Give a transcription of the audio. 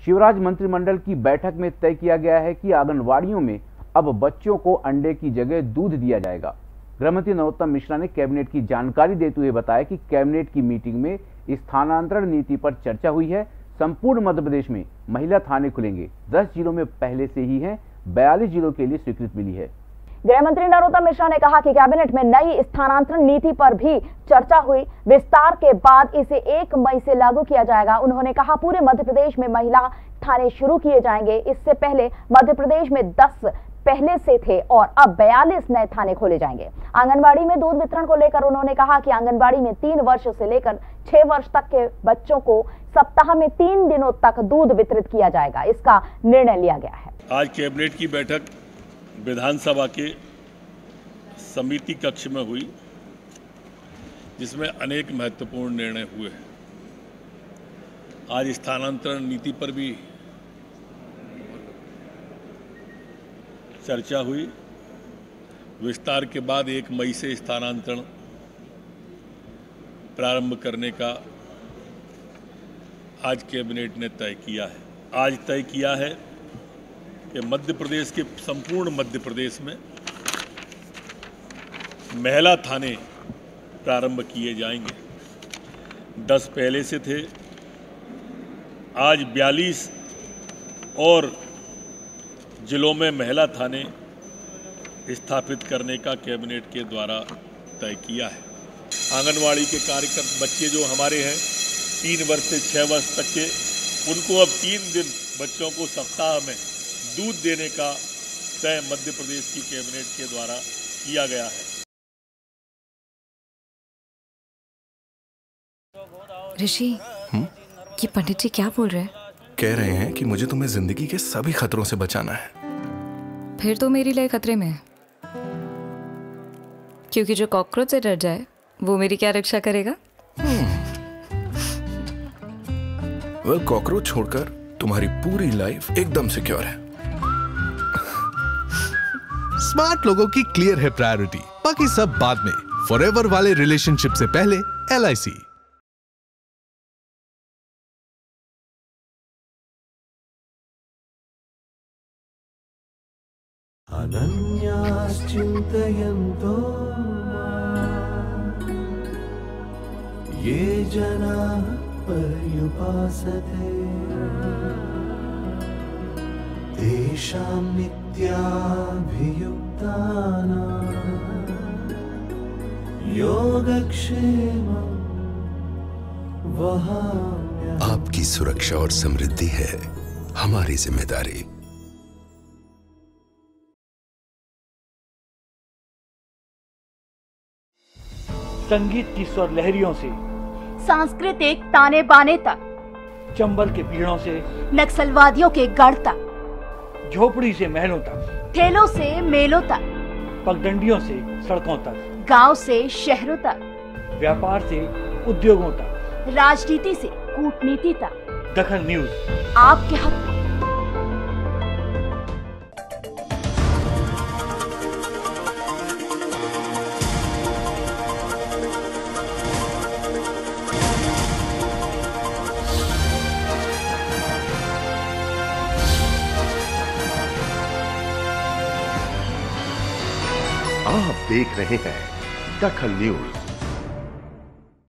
शिवराज मंत्रिमंडल की बैठक में तय किया गया है कि आंगनवाड़ियों में अब बच्चों को अंडे की जगह दूध दिया जाएगा। गृहमंत्री नरोत्तम मिश्रा ने कैबिनेट की जानकारी देते हुए बताया कि कैबिनेट की मीटिंग में स्थानांतरण नीति पर चर्चा हुई है। संपूर्ण मध्य प्रदेश में महिला थाने खुलेंगे। 10 जिलों में पहले से ही हैं, 42 जिलों के लिए स्वीकृति मिली है। गृह मंत्री नरोत्तम मिश्रा ने कहा कि कैबिनेट में नई स्थानांतरण नीति पर भी चर्चा हुई। विस्तार के बाद इसे 1 मई से लागू किया जाएगा। उन्होंने कहा पूरे मध्य प्रदेश में महिला थाने शुरू किए जाएंगे। इससे पहले मध्य प्रदेश में 10 पहले से थे और अब 42 नए थाने खोले जाएंगे। आंगनबाड़ी में दूध वितरण को लेकर उन्होंने कहा कि आंगनबाड़ी में 3 वर्ष से लेकर 6 वर्ष तक के बच्चों को सप्ताह में 3 दिनों तक दूध वितरित किया जाएगा। इसका निर्णय लिया गया है। आज कैबिनेट की बैठक विधानसभा के समिति कक्ष में हुई, जिसमें अनेक महत्वपूर्ण निर्णय हुए हैं। आज स्थानांतरण नीति पर भी चर्चा हुई। विस्तार के बाद 1 मई से स्थानांतरण प्रारंभ करने का आज कैबिनेट ने तय किया है। आज तय किया है कि मध्य प्रदेश के संपूर्ण मध्य प्रदेश में महिला थाने प्रारंभ किए जाएंगे। 10 पहले से थे, आज 42 और जिलों में महिला थाने स्थापित करने का कैबिनेट के द्वारा तय किया है। आंगनवाड़ी के कार्यक्रम बच्चे जो हमारे हैं 3 वर्ष से 6 वर्ष तक के, उनको अब 3 दिन बच्चों को सप्ताह में दूध देने का तय मध्य प्रदेश की कैबिनेट के द्वारा किया गया है। ऋषि, ये पंडित जी क्या बोल रहे हैं? कह रहे हैं कि मुझे तुम्हें जिंदगी के सभी खतरों से बचाना है। फिर तो मेरी लाइफ खतरे में है, क्योंकि जो कॉकरोच से डर जाए वो मेरी क्या रक्षा करेगा? वेल, कॉकरोच छोड़कर तुम्हारी पूरी लाइफ एकदम सिक्योर है। स्मार्ट लोगों की क्लियर है प्रायोरिटी, बाकी सब बाद में। फॉरएवर वाले रिलेशनशिप से पहले LIC। अनन्याश्चिन्तयन्तो ये जनाः पर्युपासते तेषां नित्याभियुक्तानां योगक्षेमं वहाम्यहम्। आपकी सुरक्षा और समृद्धि है हमारी जिम्मेदारी। संगीत की स्वर लहरियों से सांस्कृतिक ताने बाने तक, चंबल के पीड़ों से नक्सलवादियों के गढ़ तक, झोपड़ी से महलों तक, ठेलों से मेलों तक, पगडंडियों से सड़कों तक, गांव से शहरों तक, व्यापार से उद्योगों तक, राजनीति से कूटनीति तक, दखल न्यूज आपके हक में। आप देख रहे हैं दखल न्यूज।